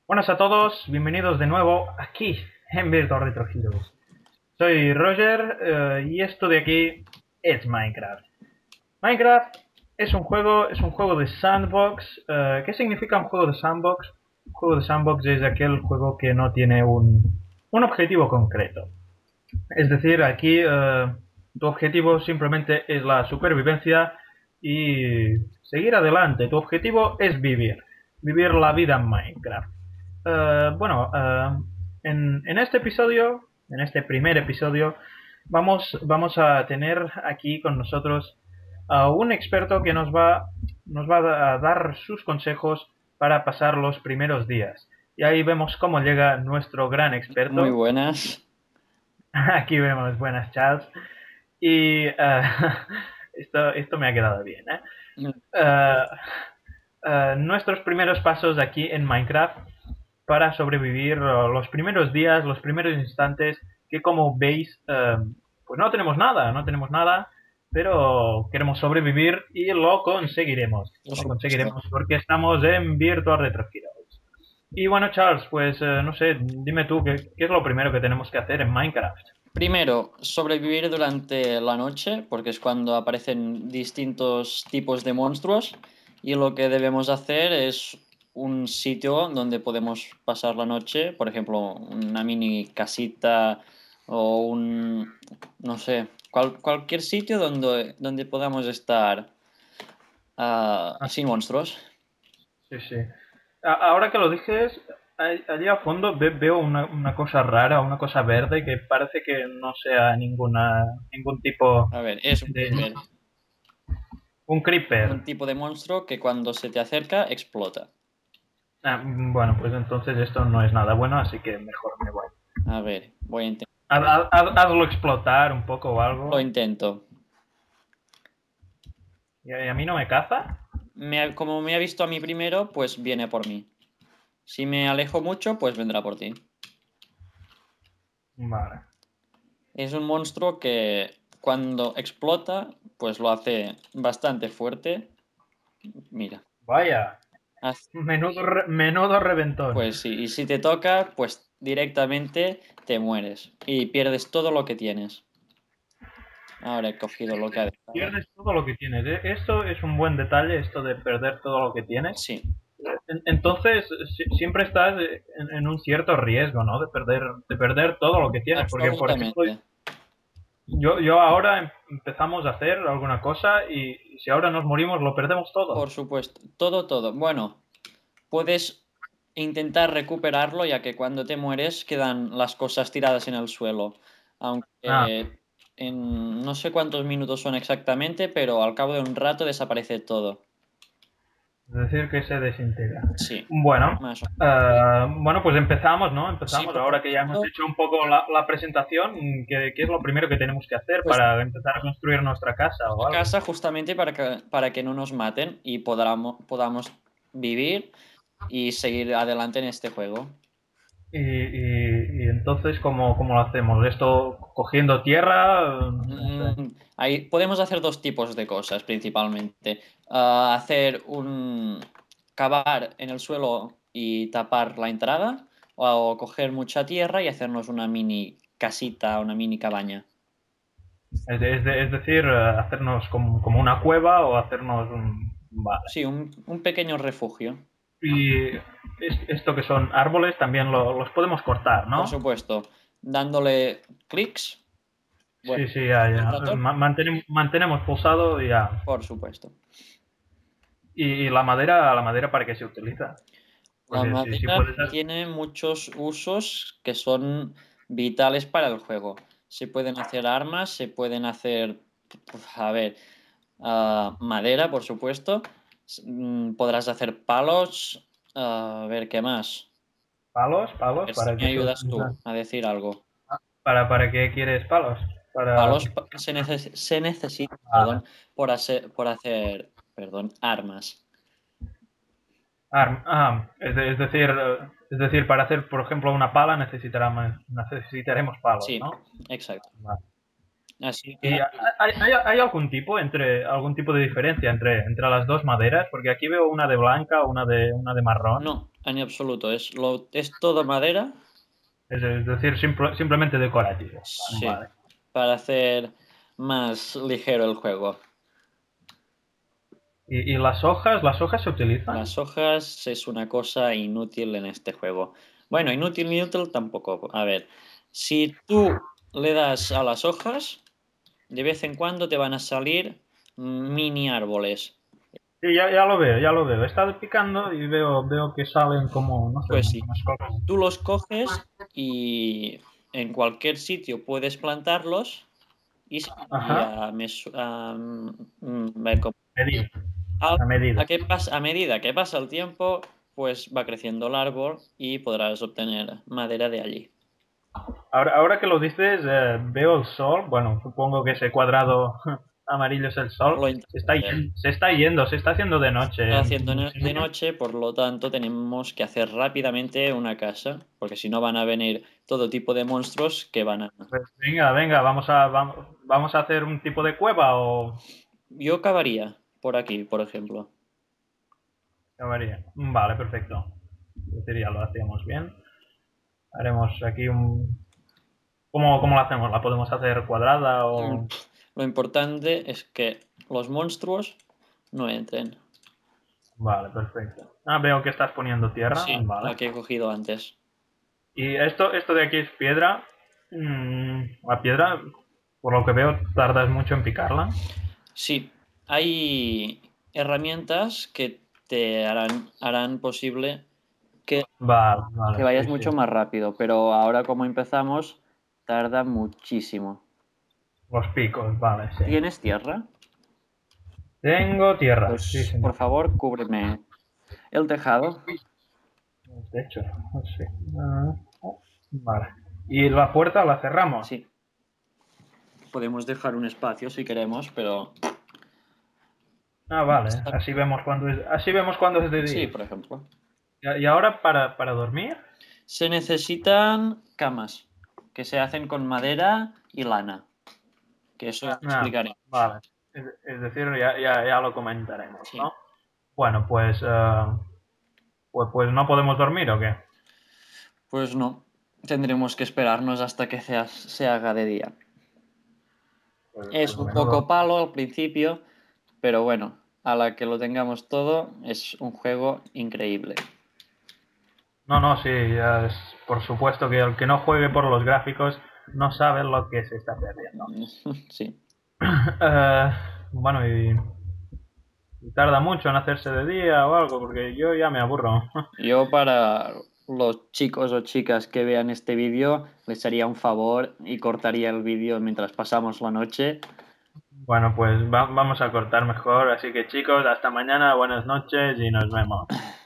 Buenas a todos, bienvenidos de nuevo aquí en Virtual Retro Heroes. Soy Roger y esto de aquí es Minecraft. Minecraft es un juego de sandbox. ¿Qué significa un juego de sandbox? Un juego de sandbox es aquel juego que no tiene un objetivo concreto. Es decir, aquí tu objetivo simplemente es la supervivencia y seguir adelante. Tu objetivo es vivir la vida en Minecraft. Bueno, en este episodio, en este primer episodio, vamos a tener aquí con nosotros a un experto que nos va a dar sus consejos para pasar los primeros días. Y ahí vemos cómo llega nuestro gran Muy experto. buenas. Aquí vemos, buenas Charles. Y esto me ha quedado bien, ¿eh? Eh, Nuestros primeros pasos aquí en Minecraft para sobrevivir los primeros días, los primeros instantes, que como veis, pues no tenemos nada, pero queremos sobrevivir y Por lo supuesto. conseguiremos porque estamos en Virtual Retro Heroes. Y bueno, Charles, pues no sé, dime tú, ¿qué es lo primero que tenemos que hacer en Minecraft? Primero, sobrevivir durante la noche, porque es cuando aparecen distintos tipos de monstruos. Y lo que debemos hacer es un sitio donde podemos pasar la noche, por ejemplo, una mini casita o no sé, cualquier sitio donde podamos estar Ah, sin monstruos. sí, sí. Ahora que lo dices, allí a fondo veo una cosa rara, una cosa verde que parece que no sea ningún tipo A ver, es un de... creeper, Un creeper. un tipo de monstruo que cuando se te acerca explota. Bueno, pues entonces esto no es nada bueno, así que mejor me voy. A ver, voy a intentar. Hazlo explotar un poco o Lo algo. intento. ¿Y a mí no me caza? Como me ha visto a mí primero, pues viene por mí. Si me alejo mucho, pues vendrá por ti. Vale. Es un monstruo que cuando explota, pues lo hace bastante fuerte. Mira. Vaya. Haz- Menudo reventón. Pues sí, y si te toca, pues directamente te mueres y pierdes todo lo que tienes. Ahora he cogido lo que ha dejado. Pierdes todo lo que tienes. Esto es un buen detalle, esto de perder todo lo que tienes. Sí, Entonces, siempre estás en un cierto riesgo, ¿no? De perder todo lo que tienes. Porque, por ejemplo, absolutamente. yo ahora empezamos a hacer alguna cosa y si ahora nos morimos lo perdemos Por todo. supuesto. Todo, todo. Bueno, puedes intentar recuperarlo, ya que cuando te mueres quedan las cosas tiradas en el suelo. Ah, Aunque en no sé cuántos minutos son exactamente, pero al cabo de un rato desaparece todo. es decir, que se desintegra. Sí, Bueno, más o menos. bueno, pues empezamos, ¿no? Sí, Empezamos. por Ahora que ya hemos supuesto. hecho un poco la presentación, ¿qué es lo primero que tenemos que hacer Pues para empezar a construir nuestra casa o a algo? casa justamente para que no nos maten y podamos vivir y seguir adelante en este juego. Y entonces, ¿cómo lo hacemos? ¿Esto cogiendo tierra? No sé. Ahí podemos hacer dos tipos de cosas principalmente. Hacer un cavar en el suelo y tapar la entrada, o coger mucha tierra y hacernos una mini casita, una mini cabaña. Es decir, hacernos como una cueva o hacernos un... Vale. Sí, un pequeño refugio. Y esto que son árboles también los podemos cortar, Por ¿no? supuesto, dándole clics, bueno, Sí, sí, ya, el ya. ratón, Mantenemos pulsado y ya. por supuesto. Y la madera ¿para qué se utiliza? La Porque si madera puedes... tiene muchos usos que son vitales para el juego. Se pueden hacer armas, se pueden hacer, a ver, madera, por supuesto. Podrás hacer palos. A ver, ¿qué más? A Palos, ver si ¿para me qué se ayudas utilizan? tú a decir algo. ¿Para qué quieres palos? Para... Palos se necesitan, Vale. perdón, por hacer, perdón, armas. Es decir, para hacer, por ejemplo, una pala necesitaremos palos, Sí, ¿no? exacto. Vale. Así ¿Y que hay algún tipo de diferencia entre las dos maderas? Porque aquí veo una de blanca, una de marrón. no, en absoluto. Es todo madera, Es decir, simplemente decorativo. sí, Vale. para hacer más ligero el juego. ¿Y las hojas se utilizan? Las hojas es una cosa inútil en este juego. Bueno, inútil tampoco. A ver, si tú le das a las hojas, de vez en cuando te van a salir mini árboles. Sí, ya lo veo, ya lo veo. He estado picando y veo que salen como, no sé, Pues sí, unas cosas. tú los coges y en cualquier sitio puedes plantarlos y Ajá. Medida, a, a medida. a medida que pasa el tiempo, pues va creciendo el árbol y podrás obtener madera de allí. Ahora que lo dices, veo el sol. Bueno, supongo que ese cuadrado amarillo es el sol. Lo intento hacer. Se está haciendo de noche. Está haciendo de noche, por lo tanto tenemos que hacer rápidamente una casa, porque si no van a venir todo tipo de monstruos que van a... Pues venga, vamos a hacer un tipo de cueva o Yo cavaría por aquí, por ejemplo. qué varía. Vale, perfecto. Es decir, ya lo hacíamos bien. Haremos aquí un. ¿Cómo lo hacemos? ¿La podemos hacer cuadrada o...? Lo importante es que los monstruos no entren. Vale, perfecto. Ah, veo que estás poniendo tierra. Sí, Vale. la que he cogido antes. Y esto de aquí es piedra. La piedra, por lo que veo, tardas mucho en picarla. Sí, hay herramientas que te harán posible Vale, que vale, vayas sí, mucho sí. más rápido, pero ahora como empezamos, tarda muchísimo. Los picos, vale, sí. ¿Tienes tierra? Tengo tierra, sí, Pues por señor. favor, cúbreme el tejado. De hecho, sí. Ah, vale. ¿Y la puerta la cerramos? Sí, podemos dejar un espacio si queremos, pero Ah, vale. Así vemos cuando es de sí, día. por ejemplo. Y ahora para dormir? Se necesitan camas que se hacen con madera y lana, que eso ya te Ah, explicaré. vale. Es decir, ya lo comentaremos, Sí, ¿no? Bueno, pues no podemos dormir ¿o qué? pues no, tendremos que esperarnos hasta que se haga de día. Es Pues un poco menudo. palo al principio, pero bueno, a la que lo tengamos todo, es un juego increíble. No, no, sí, ya por supuesto que el que no juegue por los gráficos no sabe lo que se está perdiendo. Sí. Eh, bueno, y tarda mucho en hacerse de día o algo, porque yo ya me aburro. Yo para los chicos o chicas que vean este vídeo les haría un favor y cortaría el vídeo mientras pasamos la noche. Bueno, pues vamos a cortar mejor, así que chicos, hasta mañana, buenas noches y nos vemos.